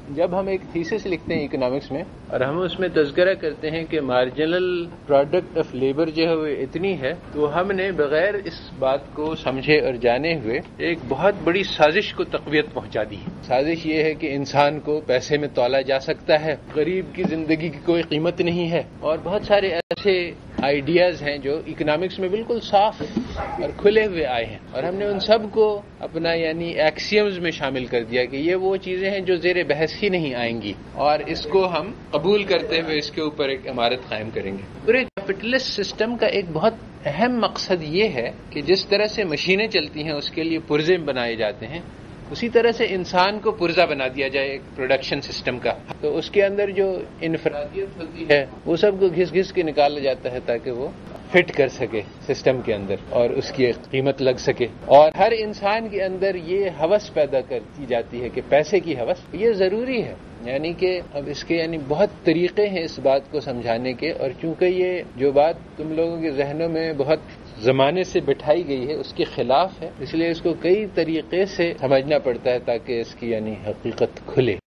جب ہم ایک تھیسس لکھتے ہیں اکنامکس میں اور ہم اس میں تذکرہ کرتے ہیں کہ مارجنل پروڈکٹ آف لیبر جو ہے وہ اتنی ہے، تو ہم نے بغیر اس بات کو سمجھے اور جانے ہوئے ایک بہت بڑی سازش کو تقویت پہنچا دی ہے۔ سازش یہ ہے کہ انسان کو پیسے میں تولا جا سکتا ہے، غریب کی زندگی کی کوئی قیمت نہیں ہے، اور بہت سارے ایسے آئیڈیاز ہیں جو اکنامکس میں بالکل صاف اور کھلے ہوئے آئے ہیں، اور ہم نے ان سب کو اپنا ایکسیمز میں شامل کر دیا کہ یہ وہ چیزیں ہیں جو زیر بحث ہی نہیں آئیں گی، اور اس کو ہم قبول کرتے ہوئے اس کے اوپر ایک عمارت قائم کریں گے۔ پورے کیپٹلسٹ سسٹم کا ایک بہت اہم مقصد یہ ہے کہ جس طرح سے مشینیں چلتی ہیں اس کے لیے پرزے بنائے جاتے ہیں، اسی طرح سے انسان کو پرزہ بنا دیا جائے ایک پروڈکشن سسٹم کا، تو اس کے اندر جو انفرادیت ہوتی ہے وہ سب کو گھس گھس کے نکالا جاتا ہے تاکہ وہ فٹ کر سکے سسٹم کے اندر اور اس کی قیمت لگ سکے، اور ہر انسان کے اندر یہ ہوس پیدا کرتی جاتی ہے کہ پیسے کی ہوس یہ ضروری ہے۔ کہ اب اس کے بہت طریقے ہیں اس بات کو سمجھانے کے، اور چونکہ یہ جو بات تم لوگوں کے ذہنوں میں بہت زمانے سے بٹھائی گئی ہے اس کے خلاف ہے، اس لیے اس کو کئی طریقے سے سمجھنا پڑتا ہے تاکہ اس کی حقیقت کھلے۔